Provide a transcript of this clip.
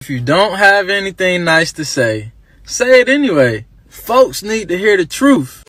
If you don't have anything nice to say it anyway. Folks need to hear the truth.